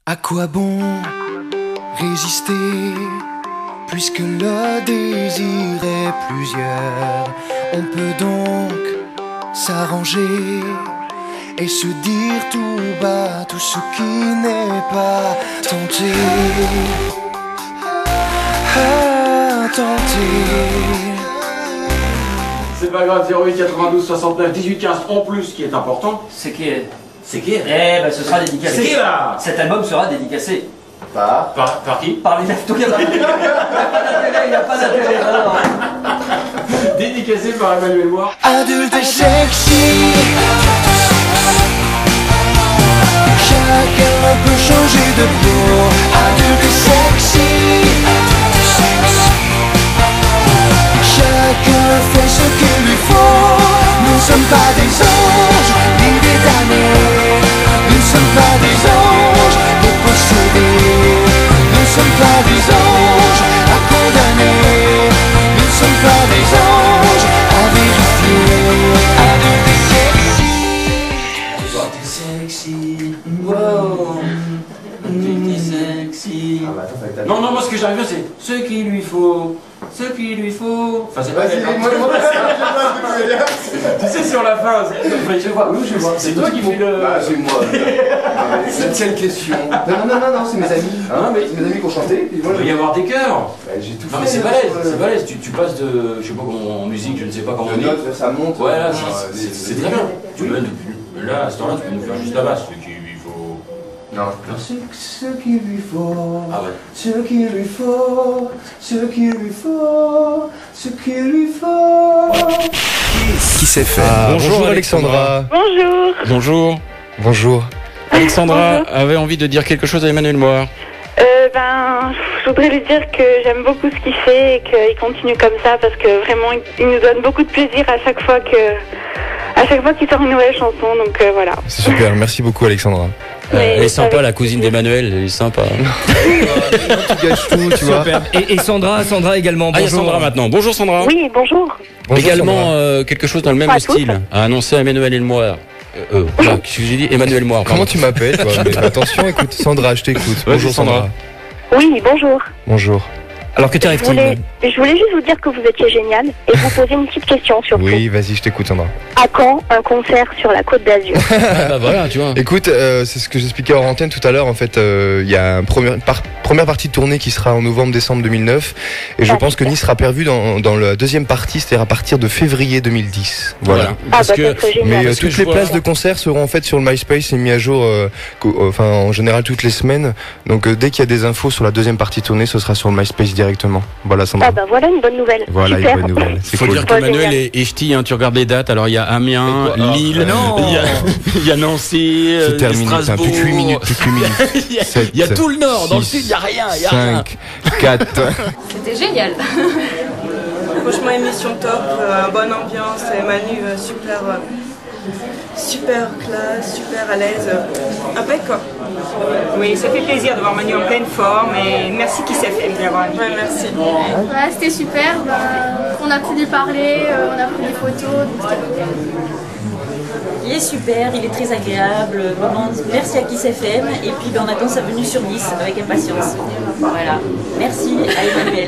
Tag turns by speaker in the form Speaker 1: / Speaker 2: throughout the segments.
Speaker 1: À quoi bon résister puisque le désir est plusieurs? On peut donc s'arranger et se dire tout bas tout ce qui n'est pas tenté.
Speaker 2: C'est pas grave, 08 92 69 18 15 en plus, ce qui est important.
Speaker 3: C'est qui est.
Speaker 2: C'est qui?
Speaker 3: Eh ben ce sera dédicacé.
Speaker 2: C'est qui là?
Speaker 3: Cet album sera dédicacé.
Speaker 2: Par qui?
Speaker 3: Par les tout cas, il n'y a pas d'intérêt.
Speaker 2: Dédicacé par Emmanuel Moir.
Speaker 1: Adulte et sexy, chacun peut changer de peau. Adulte et sexy, chacun fait ce qu'il lui faut. Nous ne sommes pas des anges, ni des damnés. Nous ne sommes pas des anges, des possédés. Nous ne sommes pas des anges à condamner. Nous ne sommes pas des anges à vérifier. Adulte et sexy.
Speaker 3: Wow. Sexy.
Speaker 2: Non, non, moi ce que j'arrive bien c'est ce qu'il lui faut. Ce qu'il lui faut. Enfin, c'est pas elle. Tu sais, sur la fin. Je vois, oui, je vois. C'est toi qui fais le.
Speaker 4: Ah, c'est moi. C'est une question. Non, c'est mes amis. C'est mes amis qui ont chanté.
Speaker 2: Il va y avoir des chœurs.
Speaker 4: J'ai tout
Speaker 2: Non, mais c'est balèze, Tu passes de. Je sais pas comment. En musique, je ne sais pas comment on dit.
Speaker 4: notes, ça monte.
Speaker 2: Ouais, là, c'est très bien. Tu peux. Là, à ce temps-là, tu peux nous faire juste la basse. Ce qu'il lui faut.
Speaker 4: Non.
Speaker 1: Ce qu'il lui faut.
Speaker 2: Ah ouais.
Speaker 1: Ce qu'il lui faut. Ce qu'il lui faut. Ce qu'il lui faut.
Speaker 5: Qui s'est fait?
Speaker 6: Bonjour Alexandra.
Speaker 7: Bonjour.
Speaker 6: Bonjour.
Speaker 5: Bonjour.
Speaker 6: Alexandra avait envie de dire quelque chose à Emmanuel Moir.
Speaker 7: Je voudrais lui dire que j'aime beaucoup ce qu'il fait et qu'il continue comme ça parce que vraiment il nous donne beaucoup de plaisir à chaque fois qu'il sort une nouvelle chanson, donc voilà.
Speaker 5: C'est super, merci beaucoup Alexandra.
Speaker 6: Elle est sympa, la cousine d'Emmanuel, elle est sympa.
Speaker 5: Tu gâches tout, tu vois.
Speaker 6: Et Sandra également. Bonjour. Ah, il y a Sandra maintenant. Bonjour Sandra.
Speaker 7: Oui, bonjour.
Speaker 5: Bonjour,
Speaker 6: également
Speaker 5: Sandra.
Speaker 6: quelque chose dans le même
Speaker 7: Pas
Speaker 6: style
Speaker 7: toutes.
Speaker 6: à annoncer à Emmanuel Moir. Qu'est-ce que j'ai dit? Emmanuel Moir.
Speaker 5: Comment tu m'appelles toi? Mais attention, écoute, Sandra, je t'écoute. Bonjour Sandra.
Speaker 7: Oui, bonjour.
Speaker 5: Bonjour.
Speaker 6: Alors que
Speaker 7: Je voulais juste vous dire que vous étiez génial et vous poser une petite question surtout.
Speaker 5: Oui, vas-y, je t'écoute Sandra.
Speaker 7: À quand un concert sur la Côte d'Azur?
Speaker 6: bah voilà, tu vois.
Speaker 5: Écoute, c'est ce que j'expliquais hors antenne tout à l'heure. En fait, il y a une première partie de tournée qui sera en novembre-décembre 2009. Et je pense que Nice sera perdu dans la deuxième partie, c'est-à-dire à partir de février 2010. Voilà.
Speaker 6: Parce
Speaker 7: ça
Speaker 6: que
Speaker 7: serait génial.
Speaker 5: Mais toutes les places de concert seront en fait sur le MySpace et mis à jour, en général toutes les semaines. Donc dès qu'il y a des infos sur la deuxième partie de tournée, ce sera sur le MySpace directement. Voilà Sandra.
Speaker 7: Ah bah voilà une bonne nouvelle.
Speaker 5: Voilà
Speaker 7: Super.
Speaker 5: une bonne nouvelle.
Speaker 6: il
Speaker 5: C'est
Speaker 6: faut
Speaker 5: cool.
Speaker 6: dire qu'Emmanuel est ch'ti, hein, tu regardes les dates, alors il y a Amiens, Lille, il y a Nancy,
Speaker 5: C'est terminé, putain,
Speaker 6: Strasbourg.
Speaker 5: plus que 8 minutes.
Speaker 6: Il y a tout le nord, dans le sud il n'y a rien.
Speaker 5: 5, 4.
Speaker 8: C'était génial.
Speaker 9: Franchement, émission top, bonne ambiance, Manu super classe, super à l'aise, impec quoi.
Speaker 10: Oui, ça fait plaisir de voir Manu en pleine forme et merci Kiss FM d'avoir invité.
Speaker 9: Ouais, merci.
Speaker 8: Voilà, c'était super. On a pu lui parler, on a pris des photos. Donc c'était cool.
Speaker 11: Il est super, il est très agréable, vraiment merci à Kiss FM et puis on attend sa venue sur Nice avec impatience. Voilà, merci à Emmanuel.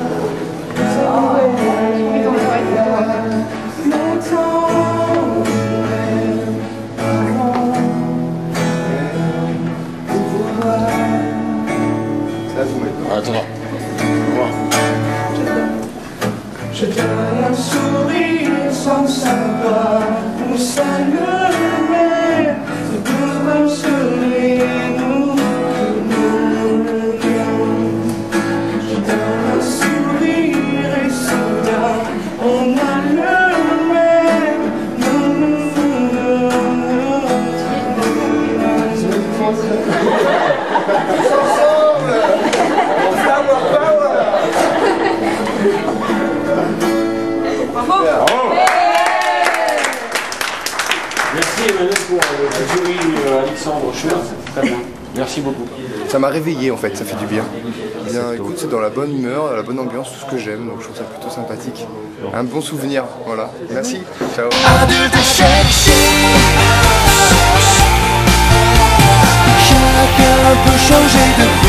Speaker 6: Attends.
Speaker 1: Je donne un sourire sans savoir où ça le met. C'est pour un sourire, nous. Je donne un sourire et soudain on a le même. Tous ensemble.
Speaker 2: Merci Emmanuel pour le jury Alexandre Schmer, c'est très bien. Merci beaucoup.
Speaker 4: Ça m'a réveillé en fait, ça fait du bien. Bien, écoute, c'est dans la bonne humeur, la bonne ambiance, tout ce que j'aime, donc je trouve ça plutôt sympathique. Un bon souvenir, voilà. Merci, ciao.
Speaker 1: Adulte et sexy, chacun peut changer de